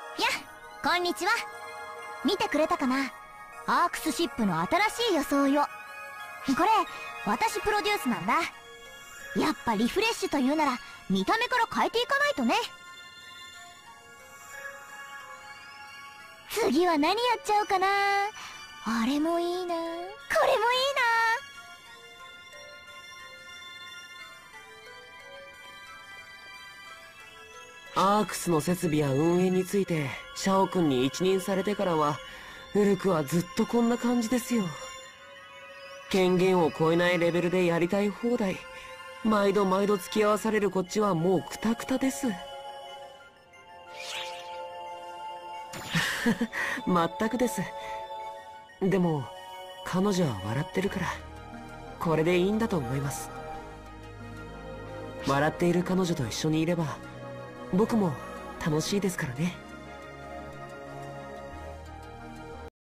やこんにちは。見てくれたかな、アークスシップの新しい装いを。これ私プロデュースなんだ。やっぱリフレッシュというなら見た目から変えていかないとね。次は何やっちゃおうかな。あれもいいな、これもいいな。アークスの設備や運営についてシャオ君に一任されてからは、ウルクはずっとこんな感じですよ。権限を超えないレベルでやりたい放題、毎度毎度付き合わされるこっちはもうクタクタです。まったくです。でも彼女は笑ってるからこれでいいんだと思います。笑っている彼女と一緒にいれば僕も楽しいですからね。